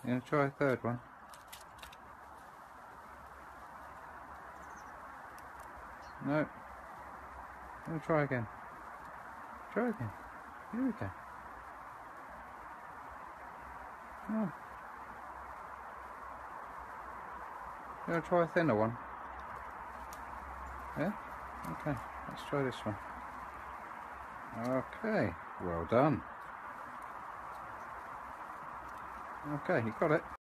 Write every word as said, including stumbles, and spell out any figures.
You going to try a third one? No. I'm going to try again. Try again. Here we go. Oh. You want to try a thinner one? Yeah? Okay, let's try this one. Okay, well done. Okay, you got it.